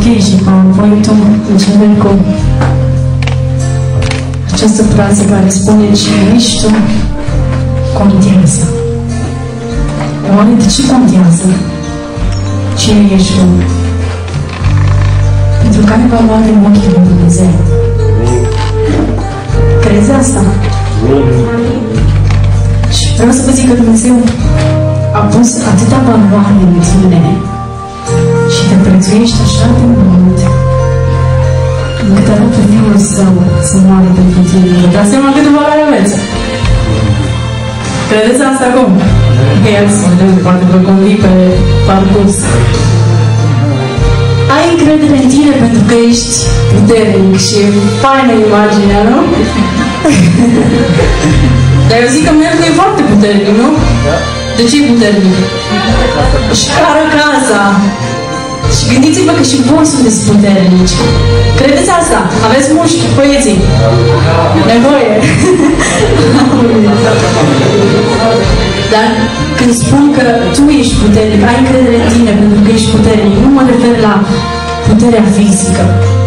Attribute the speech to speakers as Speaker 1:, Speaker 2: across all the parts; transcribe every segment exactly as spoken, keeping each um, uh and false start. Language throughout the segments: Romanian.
Speaker 1: închei și PowerPoint-ul, începem cu această frază care spune: cine ești tu contează. Oare de ce contează cine ești tu? Pentru că ai valoare în ochii lui Dumnezeu. Crezi asta? Și vreau să vă zic că Dumnezeu a pus atâta valoare în tine și te prețuiește așa de mult încât a dat pe Fiul Său să moare pentru tine. Vă dați seama câtă valoare aveți? Credeți asta acum? Că el să vedem, poate vă convii pe parcurs. Ai încredere în tine pentru că ești puternic și e faină imaginea, nu? Dar eu zic că Mercu e foarte puternic, nu? De ce e puternic? Și cară casa. Și gândiți-vă că și voi sunteți puternici. Credeți asta? Aveți mușchi, băieții? Nevoie. Dar când spun că tu ești puternic, ai încredere în tine pentru că ești puternic, nu mă refer la puterea fizică,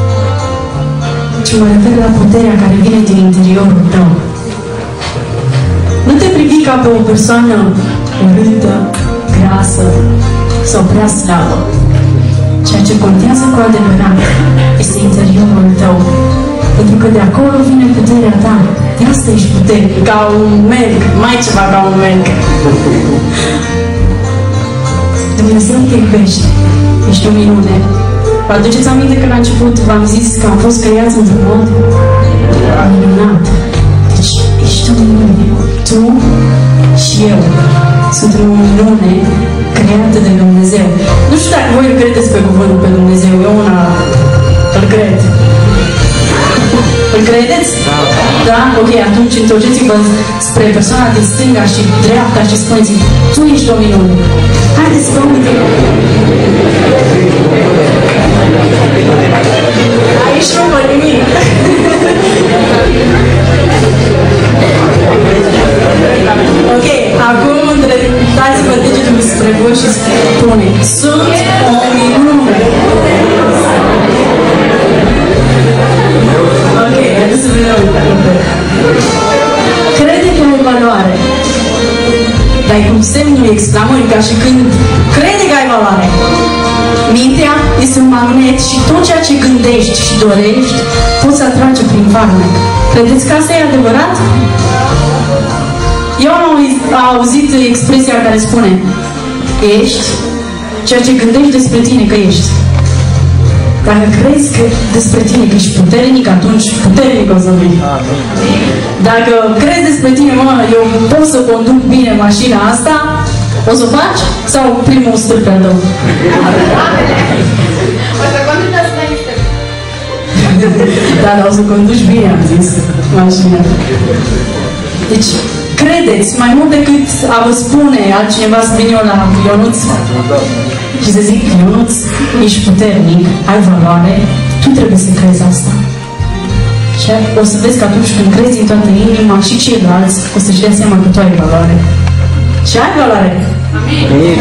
Speaker 1: ci mă refer la puterea care vine din interiorul tău. Nu te privi ca pe o persoană urâtă, grasă sau prea slabă. Ceea ce contează cu adevărat este interiorul tău. Pentru că de acolo vine puterea ta. De asta ești puternic, ca un melc, mai ceva ca un melc. Dumnezeu te iubește. Ești o minune. Vă aduceți aminte că la început v-am zis că am fost creați într-un mod minunat. Deci ești o minune. Tu și eu suntem o minune creată de Dumnezeu. Nu știu dacă voi credeți pe cuvântul pe Dumnezeu. Eu una îl cred. Îl credeți? Da. Da? Ok, atunci întorceți-vă spre persoana din stânga și dreapta și spuneți: tu ești o minune. Haideți să vă uităm. Aici nu văd nimic. Ok, acum dați-vă degetul spre voi și spune: sunt o minune. Ok, haideți să vedem. Crede că ai valoare. Dar e cum semnul exclamării, ca și când crede că ai valoare. Mintea este un magnet și tot ceea ce gândești și dorești poți atrage prin farmec. Credeți că asta e adevărat? Eu am auzit expresia care spune: ești ceea ce gândești despre tine că ești. Dacă crezi că despre tine că ești puternic, atunci puternic o să vii. Dacă crezi despre tine: mă, eu pot să conduc bine mașina asta, o să o faci? Sau primul stâlp al tău?
Speaker 2: O să conduci asta mai mișto.
Speaker 1: Da, dar o să conduci bine, am zis, mașina. Deci, credeți, mai mult decât a vă spune altcineva să vin eu la Ionuț și să zic: Ionuț, ești puternic, ai valoare, tu trebuie să crezi asta. Și o să vezi că atunci când crezi în toată inima, și ceilalți o să-și dea seama că tu ai valoare. Și ai valoare. Amin.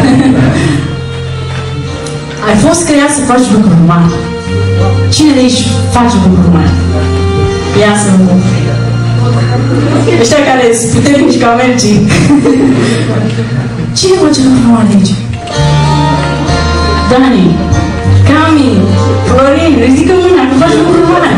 Speaker 1: Ai fost creat să faci lucruri mari. Cine de aici face lucruri mari? Ia să vă ăștia care sunt puternici ca mergii. Cine face lucruri mari aici? Dani, Cami, Florin, ridică mâna că faci lucruri mari.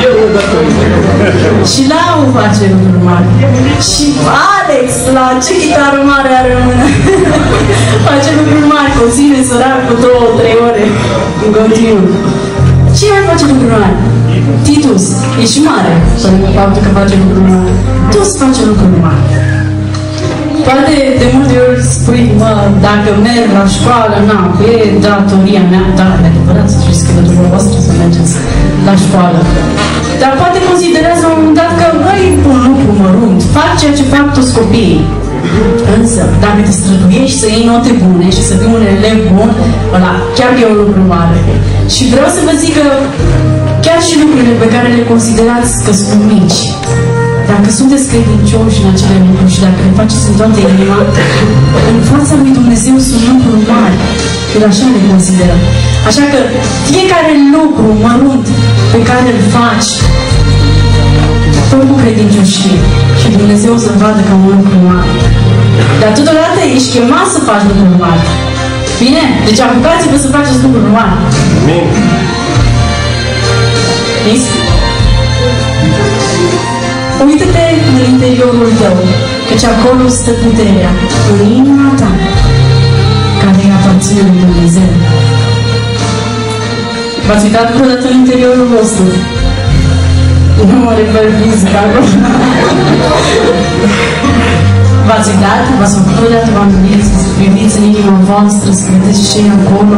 Speaker 1: Și Lau face lucruri mari. Și Alex, la ce chitară mare are în mână, face lucruri mari, conține sărac cu două, trei ore în continuu. Cine mai face lucruri mari? Titus, ești mare, pentru faptul că face lucruri mari. Tu să faci lucruri mari. Poate de multe ori spui: mă, dacă merg la școală, na, e datoria mea. Da, e adevărat, să știți că e dumneavoastră să mergeți la școală. Dar poate considerați la un moment dat că băi, un lucru mărunt, fac ceea ce fac toți copiii. Însă, dacă te străduiești să iei note bune și să fii un elev bun, ăla chiar e un lucru mare. Și vreau să vă zic că chiar și lucrurile pe care le considerați că sunt mici, dacă sunt sunteți credincioși în acele lucruri și dacă le faceți în toată inima, în fața lui Dumnezeu sunt lucruri mari. El așa le consideră. Așa că fiecare lucru mărunt pe care îl faci, fă cu credincioșie și Dumnezeu o să-l vadă ca un lucru mare. Dar totodată ești chemat să faci lucruri mari. Bine? Deci apucați-vă să faceți lucruri mari.
Speaker 3: Amin.
Speaker 1: Nis? Uită-te în interiorul tău, căci acolo stă puterea, în inima ta, care îi aparține lui Dumnezeu. V-ați uitat vreodată în interiorul vostru? Nu mă refer fizic acolo. V-ați uitat? V-ați făcut vreodată oamenii să priviți în inima voastră, să vedeți ce e acolo?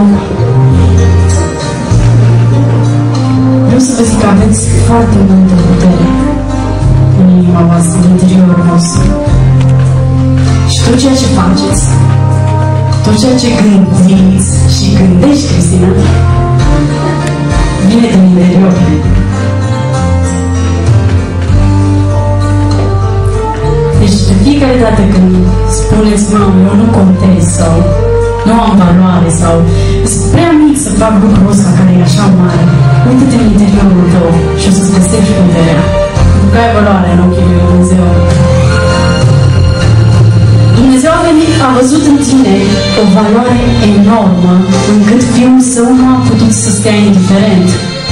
Speaker 1: Vreau să vă zic că aveți foarte multă putere în inima voastră, în interiorul vostru. Și tot ceea ce faceți, tot ceea ce gândiți și gândești, Cristina, vine din interior. Deci de fiecare dată când spuneți, mamă, eu nu contez sau nu am valoare sau sunt prea mic să fac lucrul ăsta care e așa mare, uite-te în interiorul tău și o să-ți găsești puterea. Pentru că ai valoare în ochii lui Dumnezeu. Dumnezeu a venit, a văzut în tine o valoare enormă, încât Fiul Său nu a putut să stea indiferent.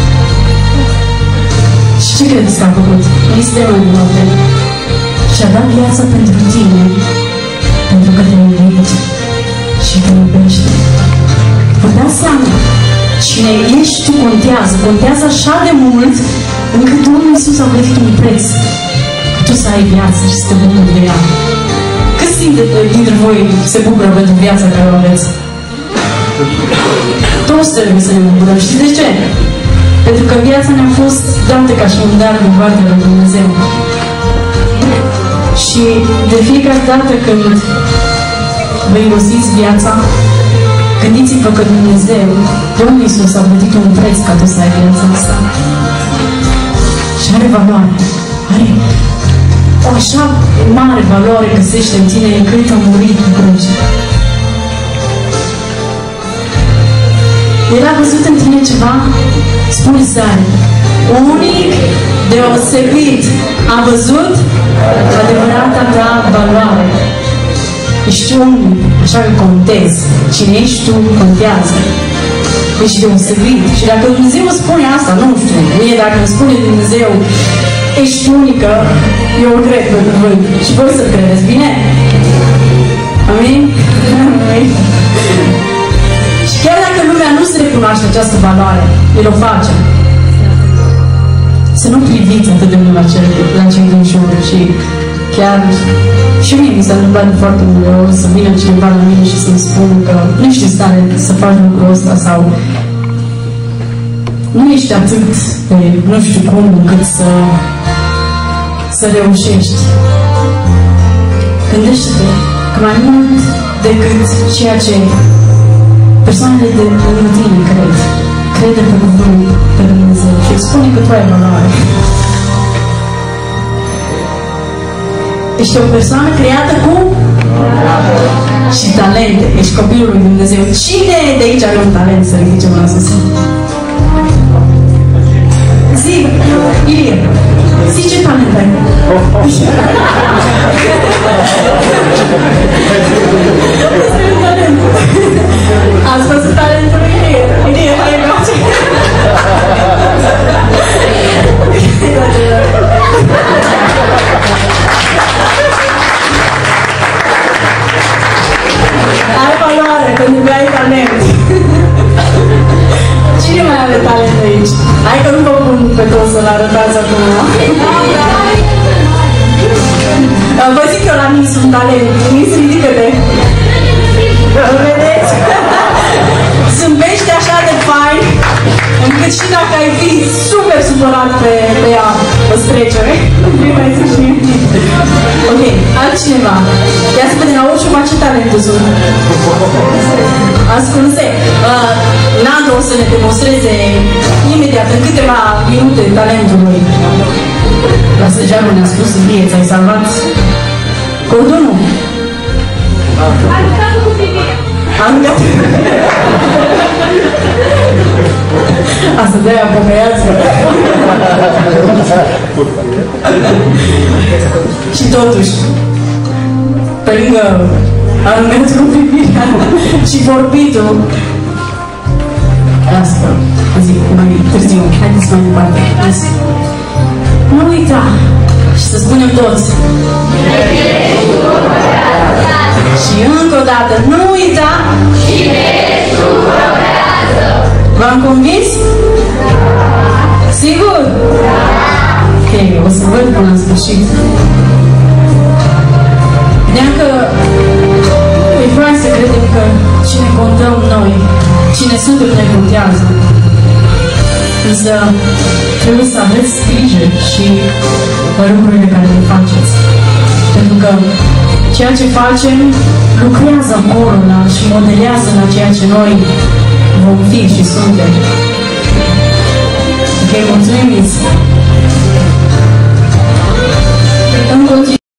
Speaker 1: Și ce credeți că a făcut? Nu este mai multe. Și-a dat viața pentru tine, pentru că te iubește și te iubește. Vă dați seama, cine ești tu contează, contează așa de mult, încât Domnul Iisus a plătit un preț. Tu să ai viață și să te bucuri de ea. Câți dintre voi se bucură pentru viața care o aveți? Toți trebuie să ne bucurăm. Știți de ce? Pentru că viața ne-a fost dată ca și un dar din partea lui Dumnezeu. Și de fiecare dată când vă irosiți viața, gândiți-vă că Dumnezeu, Domnul Iisus, a plătit un preț ca tu să ai viața asta. Și are valoare. Are o așa mare valoare găsește în tine încât a murit pe cruce. El a văzut în tine ceva, spune Sari, unic, deosebit. A văzut adevărata ta valoare. Ești unic, așa că contezi. Cine ești tu, contează. Ești deosebit. Și dacă Dumnezeu îmi spune asta, nu știu, mie dacă îmi spune Dumnezeu, ești unică, eu o cred pentru voi. Și voi să credeți, bine? Amin? Amin. Și chiar dacă lumea nu se recunoaște această valoare, El o face. Să nu priviți atât de mult la, cel, la cei din jur și chiar și mie mi s-a întâmplat de foarte multe ori să vină cineva la mine și să-mi spună că nu ești în stare să faci lucrul ăsta sau nu ești atât de nu știu cum încât să să reușești. Gândește-te că mai mult decât ceea ce persoanele de lângă tine cred, crede pe cuvântul pe Dumnezeu și îți spune că tu ai valoare. Ești o persoană creată cu și talente. Ești copilul lui Dumnezeu. Cine de aici are un talent să ridice mâna sus? Zi, Ilie, zi ce talent ai? Ați văzut talentul lui Ilie? Ilie, hai încoace. Ai valoare, pentru că ai talent. Cine mai are talent aici? Hai că nu vă pun pe toți să-l arătați acum. Vă zic eu la Nis un talent. Nis, ridică-te. Vedeți? Zâmbește așa de fain, încât și dacă ai fi super supărat pe, pe ea, o strecere. Ok, altcineva. Ia să vedem la orice face talentul sunt. Ascunse. Uh, Nando o să ne demonstreze imediat, în câteva minute, talentul lui. La Săgearul ne-a spus să fie, ți-ai salvat cordonul.
Speaker 2: Aruncat cu privirea.
Speaker 1: Aruncat. Asta de-aia pocăiață. Și totuși, pe lângă aruncat cu privirea și vorbitul, asta zic mai târziu, haideți mai departe. Nu uita și să spunem toți. Și încă o dată, nu uita. Și mergi tu progrează. V-am convins? Sigur? Ok, o să văd până la sfârșit. Vedeam că e fain să credem că cine contăm noi, cine suntem ne contează. Însă trebuie să aveți grijă și pe lucrurile care le faceți. Pentru că ceea ce facem lucrează acolo la, și modelează la ceea ce noi vom fi și suntem. Ok, mulțumim!